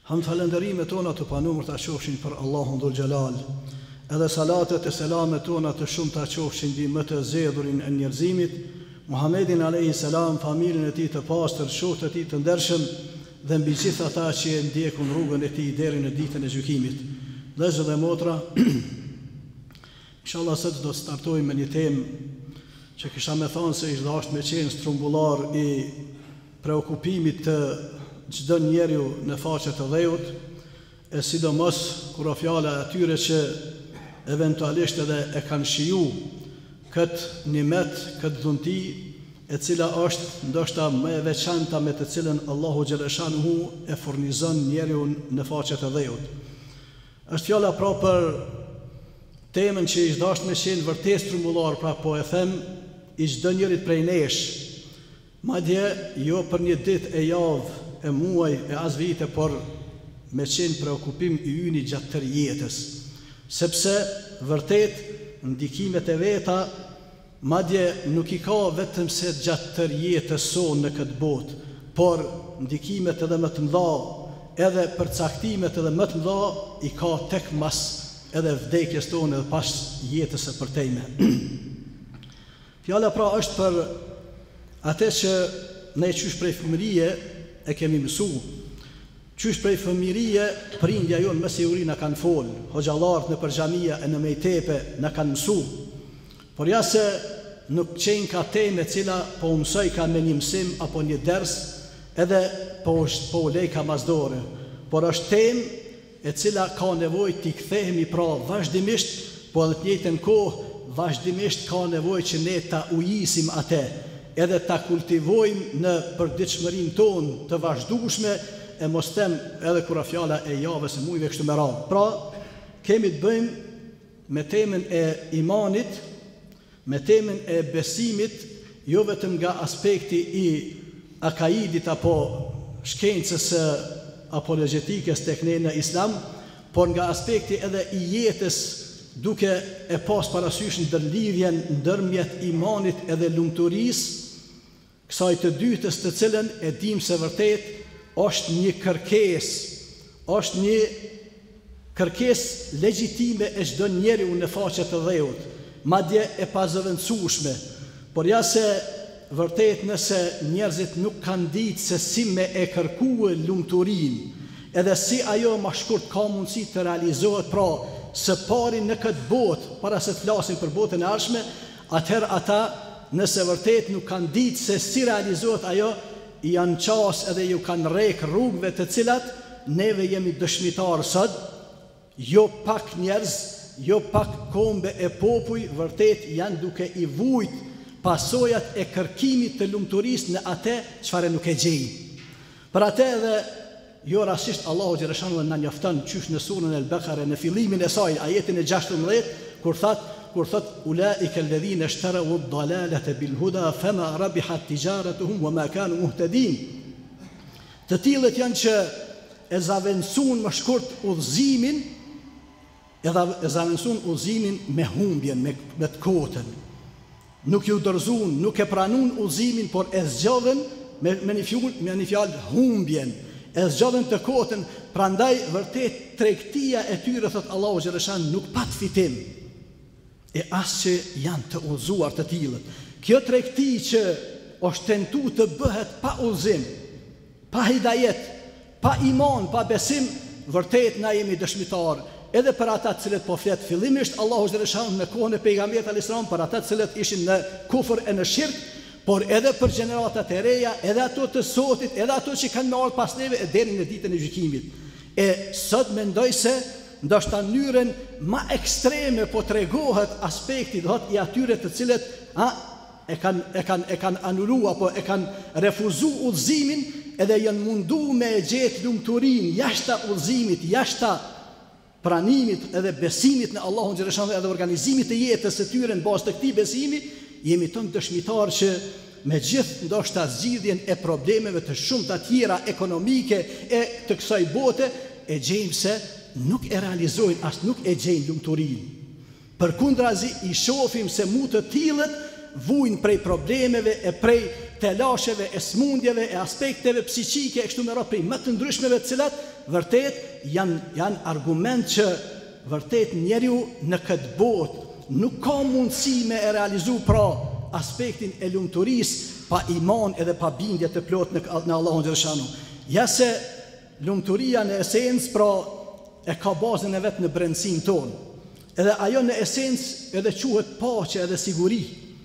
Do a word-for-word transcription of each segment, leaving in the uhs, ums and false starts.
Ham falënderimet tona të panumër të qofshin për Allahun Dhul Gjelal, edhe salatet e selamet tona të shumë të qofshin di më të zedhurin e njerëzimit, Muhammedin alayhi salam, familjen e tij të pastër, shokët e tij të ndershëm dhe mbi gjithë ata që e ndjekun rrugën e tij deri në ditën e gjykimit. Vëllezër dhe motra, inshallah sot do të startojmë me një temë që kisha me thonë se ishte dashur me qenë strumbullar i preokupimit të çdo njeriu në faqet e dhëut, e sidomos kur fjala atyre që eventualisht edhe e kanë shiju këtë nimet, këtë dhunti, e cila është ndoshta më e veçanta me të cilën Allahu Gjeleshanuhu e furnizon njeriu në faqet e dhëut. Është fjala pra për temën që ishte dashur me qenë vërtet strumbullar, pra po e them i çdo njerit prej nesh, madje jo për një ditë e javë, e muaj, e as vite, por me qenë preokupim i yni gjatë tërë jetës, sepse vërtet ndikimet e veta madje nuk i ka vetëm se gjatë tërë jetës sonë në këtë botë, por ndikimet edhe më të mëdha, edhe përcaktimet edhe më të mëdha i ka tek mas edhe vdekjes tonë edhe pas jetës së përtejme. Fjala pra është për atë që ne qysh prej fëmijërie e kemi mësu, qysh prej fëmijërie prindja jonë më siguri na kanë fol, hoxhallarët në përxhamia e në mejtepe na kanë mësu, por ja se nuk qenë ka temë e cila po mësoj ka me një mësim apo një ders, edhe po është po lej ka mazdore, por është temë e cila ka nevojë t'i kthehemi pra vazhdimisht, po edhe të njëjtën kohë vazhdimisht ka nevojë që ne ta ujisim atë, edhe ta kultivojmë në përditshmërinë tonë të vazhdueshme, e mos them edhe kur fjala e javës së muajve kështu me radhë. Pra, kemi të bëjmë me temën e imanit, me temën e besimit, jo vetëm nga aspekti i akaidit apo shkencës së apologetikës tek ne në Islam, por nga aspekti edhe i jetës, duke e pas parasysh ndërlidhjen ndërmjet imanit edhe lumturisë, kësaj të dytës të cilën e dim se vërtet është një kërkesë, është një kërkesë legjitime e çdo njeriu në faqet e dhëut, madje e pazëvendësueshme, por ja se vërtet nëse njerëzit nuk kanë ditë se si me e kërkue lumturinë, edhe si ajo më shkurt ka mundësi të realizohet, pra së pari në këtë botë, para se të flasim për botën e ardhshme, atëherë ata nëse vërtet nuk kanë ditë se si realizohet ajo, janë qas edhe ju kanë rek rrugëve të cilat neve jemi dëshmitarë sot, jo pak njerëz, jo pak kombe e popuj, vërtet janë duke i vujt pasojat e kërkimit të lumturisë në atë çfarë nuk e gjejnë. Për atë edhe jo rastisht Allahu Gjeleshanu na njofton qysh në surën El-Bekare në fillimin e saj, ajetin e gjashtëmbëdhjetë, kur thot kur thot ulaika alladhina ishtaraw ad-dalalata bil-huda fama rabihat tijaratuhum wama kanu muhtadin. Të tillët janë që e zavendësuan më shkurt udhëzimin, edhe e zavendësuan udhëzimin me humbjen, me, me të kotën. Nuk ju dorëzuan, nuk e pranuan udhëzimin, por e zgjodhen me, me një fjalë, me një fjalë humbjen. E zgjodhen të kotën, prandaj vërtet tregtia e tyre, thot Allahu Gjeleshan, nuk pat fitim, e as që janë të udhëzuar të tillët. Kjo tregti që është tentu të bëhet pa udhëzim, pa hidajet, pa iman, pa besim, vërtet na jemi dëshmitar, edhe për ata të cilët po flet fillimisht Allahu Gjeleshan në kohën e pejgamberit alayhis salam, për ata të cilët ishin në kufër e në shirk, por edhe për gjeneratat e reja, edhe ato të sotit, edhe ato që kanë marrë pas neve e deri në ditën e gjykimit. E sot mendoj se ndoshta mënyrën më ekstreme po tregohet aspekti do të i atyre të cilët a e kanë e kanë e kanë anuluar apo e kanë refuzuar udhëzimin, edhe janë mundu me gjetë lumturinë jashta udhëzimit, jashta pranimit edhe besimit në Allahun xhaleshan edhe organizimit të jetës së tyre në bazë të këtij besimi. Jemi tonë dëshmitar që me gjithë ndoshta zgjidhjen e problemeve të shumta tjera ekonomike e të kësaj bote, e gjejmë se nuk e realizojnë, as nuk e gjejnë lumturinë. Përkundrazi i shohim se mu të tillët vujnë prej problemeve e prej telasheve, e smundjeve, e aspekteve psiqike e kështu me radhë, prej më të ndryshmeve të cilat vërtet janë janë argument që vërtet njeriu në këtë botë nuk ka mundësi me e realizu pra aspektin e lumturisë pa iman edhe pa bindje të plot në, në Allahun xhaleshanu. Ja se lumturia në esencë pra e ka bazën e vetë në brendësinë tonë. Edhe ajo në esencë edhe quhet paqe edhe siguri.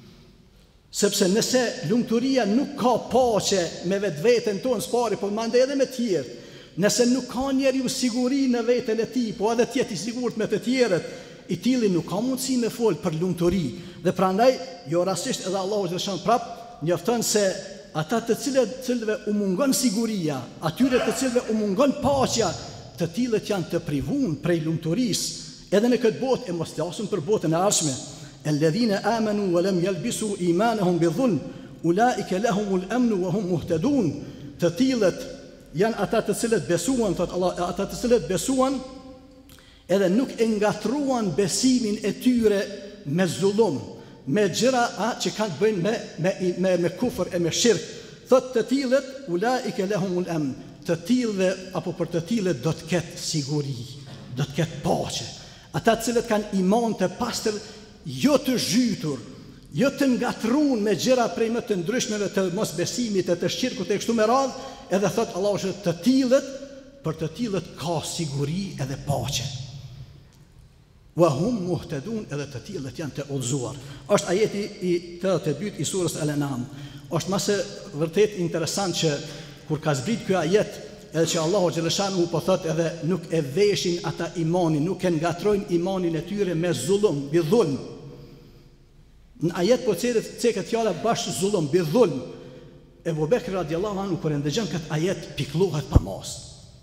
Sepse nëse lumturia nuk ka paqe me vetveten tonë s'pari, po mandej edhe me tjerë. Nëse nuk ka njeriu siguri në veten e tij, po edhe tjetër i sigurt me të tjerët, i tilli nuk ka mundësi me fol për lumturi. Dhe prandaj, jo rastisht edhe Allahu xhaleshanu prap njofton se ata të cilët cilëve u mungon siguria, atyre të cilëve u mungon paqja, të tillët janë të privuar prej lumturisë, edhe në këtë botë, e mos flasim për botën e ardhshme. Alladhina amanu wa lam yalbisu imanahum bidhulm, ulaika lahumul amnu wa hum muhtadun. Të tillët janë ata të cilët besuan, thot Allah, ata të cilët besuan edhe nuk e ngatruan besimin e tyre me zullum, me gjëra a, që kanë të bëjnë me, me, me, me kufër e me shirk. Thot të tillët, ulaike lahumul amn, të tillëve apo për të tillët do të ketë siguri, do të ketë paqe. Ata të cilët kanë iman të pastër, jo të zhytur, jo të ngatruar me gjëra prej më të ndryshmeve të mos besimit e të shirkut e kështu me radhë, edhe thot Allahu që të tillët, për të tillët ka siguri edhe paqe. Wa hum muhtadun, edhe të tillët janë të udhëzuar. Është ajeti i të dytë i surës Al-An'am. Është mëse vërtet interesant që kur ka zbrit ky ajet, edhe që Allahu xhaleshanu po thot edhe nuk e veshin ata imanin, nuk e ngatrojnë imanin e tyre me zullum, bi dhulm. Në ajet po ceket ceket fjala bash zullum, bi dhulm. Ebu Bekri radiallahu anhu kur e ndëgjon këtë ajet pikllohet pa mos.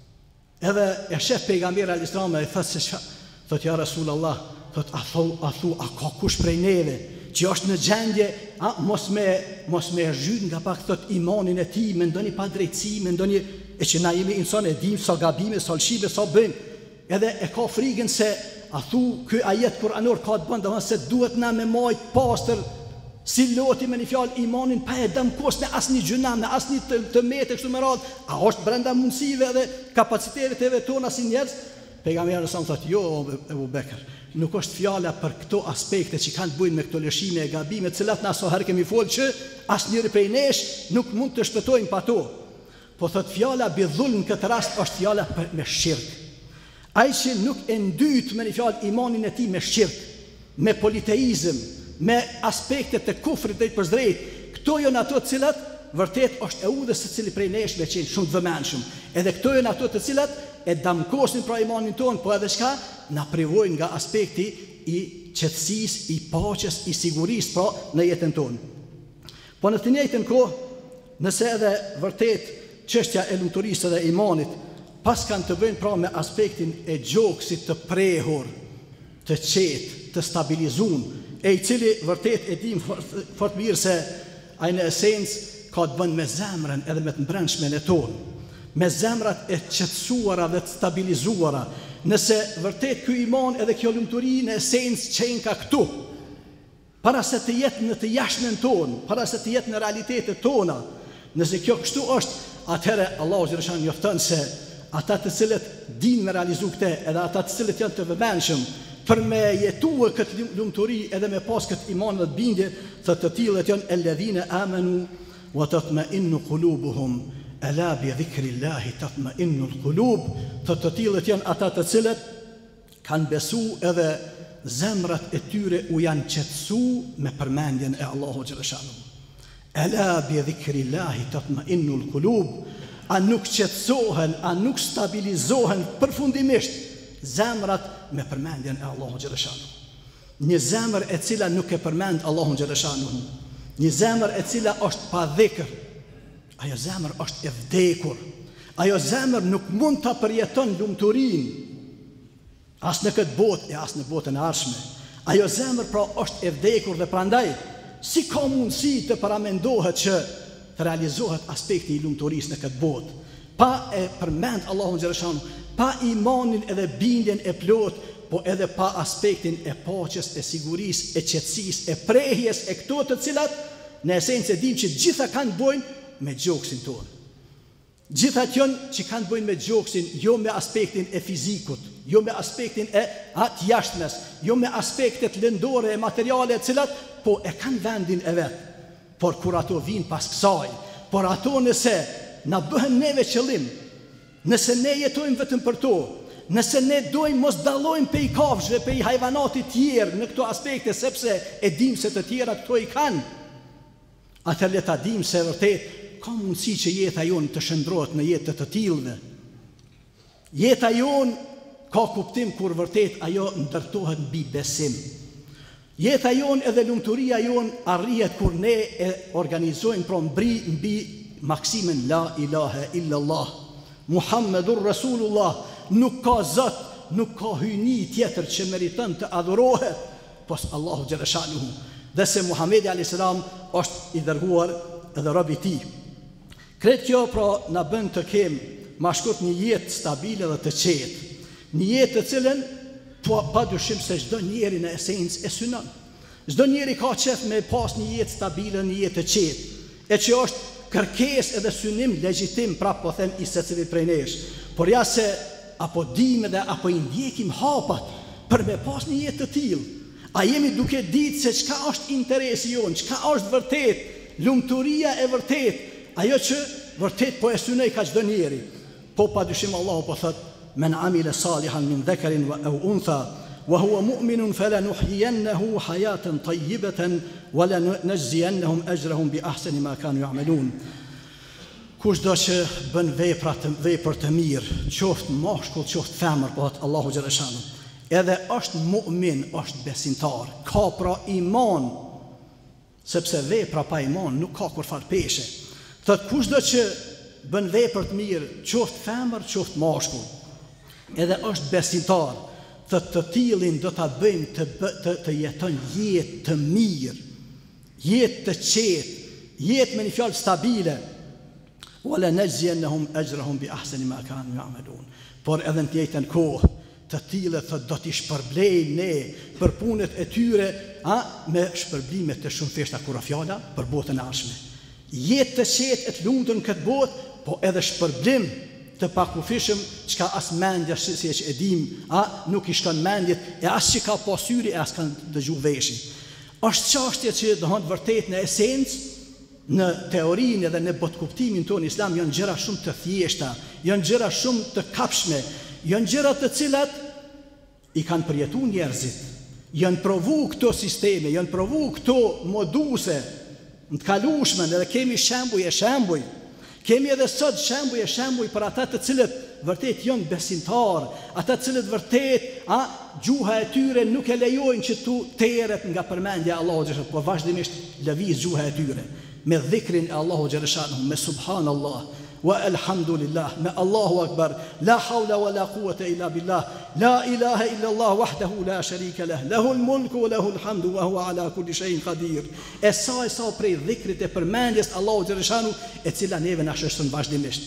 Edhe e shef pejgamberi alayhis salam e thot se thot ja Rasulullah, thot a thu a thu a ka kush prej neve që është në gjendje a mos me mos me zhyt nga pak thot imanin e tij, me ndonjë padrejtësi, me ndonjë e që na jemi insan e dim sa gabime, sa lshive, sa bëjmë. Edhe e ka frikën se a thu ky ajet kuranor ka të bën domosë se duhet na me majt pastër si loti me një fjalë imanin pa e dëmkos me asnjë gjuna, me asnjë të, të metë kështu me radhë, a është brenda mundësive dhe kapaciteteve tona si njerëz? Pejgamberi sa thotë jo Ebu Bekër, nuk është fjala për këto aspekte që kanë të bëjnë me këto lëshime e gabime, të cilat na so herë kemi folë që asnjëri prej nesh nuk mund të shpëtojnë pa to. Po thot fjala bi dhulm në këtë rast është fjala për, me shirk. Ai që nuk e ndyt me një fjalë imanin e tij me shirk, me politeizëm, me aspekte të kufrit drejt për drejt, këto janë ato të cilat vërtet është e udhës së cili prej nesh me qenë shumë të vëmendshëm. Edhe këto janë ato të cilat e damkosin pra imanin ton, po edhe çka na privojnë nga aspekti i qetësisë, i paqes, i sigurisë pra në jetën tonë. Po në të njëjtën kohë, nëse edhe vërtet çështja e lumturisë dhe imanit pas kanë të bëjnë pra me aspektin e gjoksit të prehur, të qetë, të stabilizuar, e i cili vërtet e dim fort mirë se ai në esencë ka të bënë me zemrën edhe me të mbrëmshmen e tonë, me zemrat e qetësuara dhe të stabilizuara. Nëse vërtet ky iman edhe kjo lumturi në esencë qenë ka këtu, para se të jetë në të jashtën tonë, para se të jetë në realitetet tona, nëse kjo kështu është, atëherë Allahu xhaleshanu njofton se ata të cilët dinë me realizu këte, edhe ata të cilët janë të vëmendshëm për me jetuar këtë lumturi edhe me pas këtë iman dhe të bindje, thot të tillët janë alladhina amanu wa tatma'innu qulubuhum, ala bi dhikrillahi tatma'innu alqulub. Thot të tillët janë ata të cilët kanë besu edhe zemrat e tyre u janë qetësu me përmendjen e Allahu xhaleshanu. Ala bi dhikrillahi tatma'innu alqulub. A nuk qetësohen, a nuk stabilizohen përfundimisht zemrat me përmendjen e Allahu xhaleshanu. Një zemër e cila nuk e përmend Allahun xhaleshanu, një zemër e cila është pa dhikr, ajo zemër është e vdekur. Ajo zemër nuk mund ta përjeton lumturinë as në këtë botë e as në botën e ardhshme. Ajo zemër pra është e vdekur dhe prandaj si ka mundësi të paramendohet që të realizohet aspekti i lumturisë në këtë botë, pa e përmend Allahun xhaleshanu, pa imanin edhe bindjen e plot, po edhe pa aspektin e paqes, e sigurisë, e qetësisë, e prehjes, e këto të cilat në esencë e dim që gjitha kanë bojnë me gjoksin tonë. Gjitha janë që kanë bojnë me gjoksin, jo me aspektin e fizikut, jo me aspektin e atë jashtmes, jo me aspektet lëndore e materiale e cilat, po e kanë vendin e vetë. Por kur ato vinë pas kësaj, por ato nëse na bëhen neve qëllim, nëse ne jetojmë vetëm për to, nëse ne dojmë mos dallojmë pe i kafshëve, pe i hajvanatit tjerë në këto aspekte, sepse e dim se të tjera këto i kanë, atër le ta dim se vërtet ka mundësi që jeta jonë të shndrohet në jetë të tillëve. Jeta jonë ka kuptim kur vërtet ajo ndërtohet mbi besim. Jeta jonë edhe lumturia jonë arrihet kur ne e organizojmë pra mbri mbi maksimin la ilahe illallah, Muhammedur Rasulullah. Nuk ka Zot, nuk ka hyjni tjetër që meriton të adhurohet pos Allahu xhaleshanuhu, dhe se Muhamedi alayhis salam është i dërguar edhe rob i tij. Kretë kjo pra na bën të kem ma shkurt një jetë stabile dhe të qetë, një jetë të cilën po pa dyshim se çdo njeri në esencë e synon. Çdo njeri ka qef me pas një jetë stabile, një jetë të qetë, e që është kërkesë edhe synim legjitim, prap po them i secilit prej nesh. Por ja se apo dimë dhe apo i ndjekim hapat për me pas një jetë të tillë, a jemi duke ditë se çka është interesi jonë, çka është vërtet lumturia e vërtet, ajo që vërtet po e synoj ka çdo njeri. Po padyshim Allahu po thot: "Men amila salihan min dhakarin aw untha wa huwa mu'minun falanuhyiyannahu hayatan tayyibatan wa lanajziyannahum ajrahum bi ahsani ma kanu ya'malun." Kushdo që bën vepra të vepër të mirë, qoftë mashkull, qoftë femër, po thot Allahu xhaleshanu, edhe është mu'min, është besimtar, ka pra iman, sepse vepra pa iman nuk ka kur fal peshe. Thot kushdo që bën vepër të mirë, qoftë femër, qoftë mashkull, edhe është besimtar, thot të tillin do ta bëjmë të, të, të jeton jetë të mirë, jetë të qetë, jetë me një fjalë stabile. Wala najziyannahum ajrahum bi ahsani ma kanu ya'malun. Por edhe në të njëjtën kohë të tillë thot do t'i shpërblejmë ne për punët e tyre, a me shpërblime të shumëfishta kur fjala për botën e ardhshme. Jetë të qetë e të lumtur në këtë botë, po edhe shpërblim të pakufishëm, çka as mendja si që e dim, a nuk i shkon mendjet, e as që ka pasyri, e as kanë dëgju veshi. Është çështje që do të vërtet në esencë, në teorinë dhe në botkuptimin tonë islam janë gjëra shumë të thjeshta, janë gjëra shumë të kapshme, janë gjëra të cilat i kanë përjetuar njerëzit, janë provu këto sisteme, janë provu këto moduse në të kalushme, edhe kemi shembuj e shembuj, kemi edhe sot shembuj e shembuj për ata të cilët vërtet janë besimtar, ata të cilët vërtet a gjuha e tyre nuk e lejojnë që tu teret nga përmendja e Allahut, po vazhdimisht lëviz gjuha e tyre me dhikrin e Allahu xhaleshanuhu, me subhanallah wa alhamdulillah, me Allahu akbar, la hawla wa la quwata illa billah, la ilaha illa Allah wahdahu la sharika lah, lahul mulku wa lahul hamdu wa huwa ala kulli shay'in qadir. E sa e sa prej dhikrit e përmendjes Allahu xhaleshanuhu, e cila neve na shështon vazhdimisht.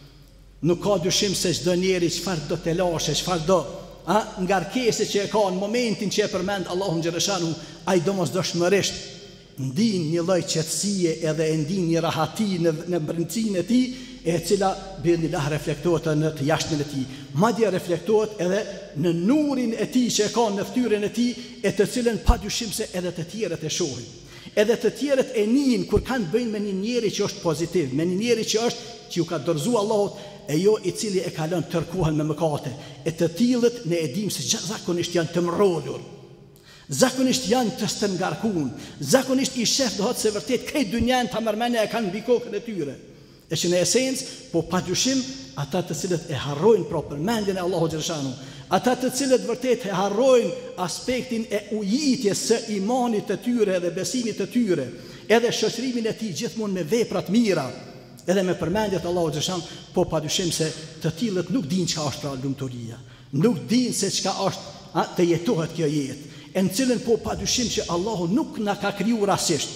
Nuk ka dyshim se çdo njeri çfarë do të lashe, çfarë do a ngarkesë që e ka në momentin që e përmend Allahu xhaleshanuhu, ai domosdoshmërisht ndin një lloj qetësie edhe e ndin një rahati në, në brendësinë e tij, e cila billahi reflektohet në të jashtën e tij. Madje reflektohet edhe në nurin e tij që e ka në fytyrën e tij, e të cilën padyshim se edhe të tjerët e shohin. Edhe të tjerët e nin kur kanë bëjnë me një njeri që është pozitiv, me një njeri që është që ju ka dorëzuar Allahut, e jo i cili e ka lënë tërkuhen me mëkate. E të tillët ne e dim se zakonisht janë të mrodhur. Zakonisht janë të stëngarkun, zakonisht i shef dohet se vërtet këtë dynjan të mërmene e kanë mbi kokën e tyre. E që në esencë, po padyshim, ata të cilët e harrojnë pra përmendjen e Allahu xhaleshanu, ata të cilët vërtet e harrojnë aspektin e ujitjes së imanit të tyre dhe besimit të tyre, edhe shoqërimin e tij gjithmonë me vepra të mira, edhe me përmendjet e Allahu xhaleshanu, po padyshim se të tillët nuk dinë çka është pra lumturia, nuk dinë se çka është a, të jetohet kjo jetë, e në cilën po padyshim që Allahu nuk na ka kriju rasisht.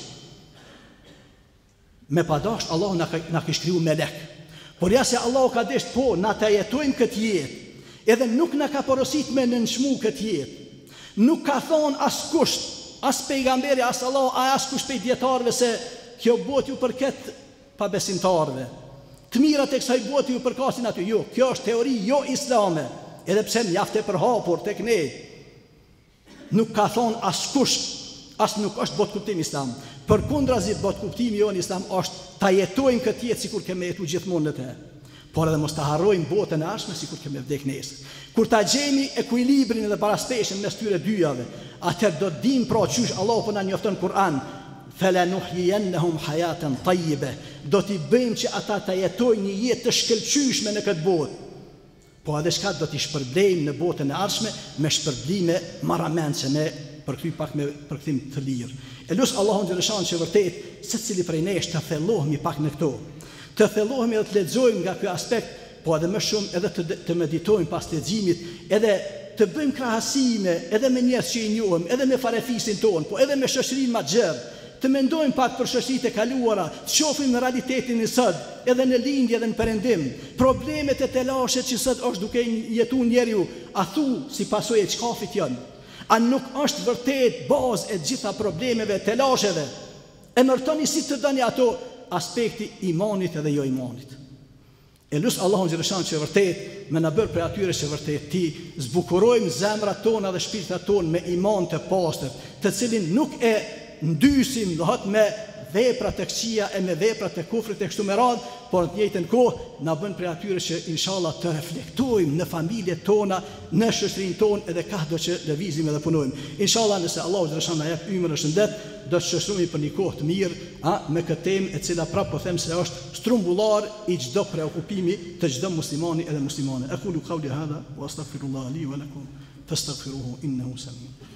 Me padasht Allahu na ka, na ka kriju me lek. Por ja se Allahu ka desht po na të jetojmë këtë jetë, edhe nuk na ka porosit me nënshmu këtë jetë. Nuk ka thonë as kusht, as pejgamberi, as Allahu, as kusht pej djetarve se kjo botë ju përket pa besimtarve. Të mirat e kësaj botë ju përkasin aty. Jo, kjo është teori jo islame. Edhe pse mjaft e përhapur tek ne. Nuk ka thonë askush, as nuk është botë kuptim islam. Përkundrazi botë kuptimi jo në islam është ta jetojmë këtë jetë sikur kemi jetu gjithmonë në të. Por edhe mos ta harrojmë botën e ardhshme sikur kemi vdek nesër. Kur ta gjejmë ekuilibrin dhe parasteshjen mes tyre dyjave, atëherë do të dim pra qysh Allahu po na njofton Kur'an. Falanuhyiyannahum hayatan tayyiba. Do t'i bëjmë që ata ta jetojnë një jetë të shkëlqyeshme në këtë botë. Po edhe shka do t'i shpërblejmë në botën e ardhshme me shpërblime marramendse, me përkthy pak me përkthim të lirë. E lut Allahun xhaleshan që vërtet secili prej nesh të thellohemi pak në këto. Të thellohemi dhe të lexojmë nga ky aspekt, po edhe më shumë edhe të, të meditojmë pas leximit, edhe të bëjmë krahasime edhe me njerëz që i njohim, edhe me farefisin ton, po edhe me shoqërinë më të gjerë. Të mendojmë pak për shoqëritë e kaluara, të shohim në realitetin e sot, edhe në lindje dhe në perëndim. Problemet e telashet që sot është duke jetuar njeriu, a thu si pasojë e çkafit janë? A nuk është vërtet bazë e gjitha problemeve, telasheve? Emërtoni si të dëni ato aspekti imanit edhe jo imanit. E lusë Allahun xhaleshan që vërtet me na bërë për atyre që vërtet ti zbukurojmë zemrat tona dhe shpirtat tonë me iman të pastër, të cilin nuk e ndysim dohet me vepra të këqija e me vepra të kufrit e kështu me radhë, por në të njëjtën kohë na bën për atyre që inshallah të reflektojmë në familjet tona, në shoqërinë tonë edhe kado që lëvizim edhe punojmë. Inshallah nëse Allahu xhaleshan na jep ymër e shëndet, do të shoqërohemi për një kohë të mirë, a me këtë temë e cila prapë po them se është strumbullar i çdo preokupimi të çdo muslimani edhe muslimane. Aqulu qawli hadha wa astaghfirullaha li wa lakum fastaghfiruhu innahu sami.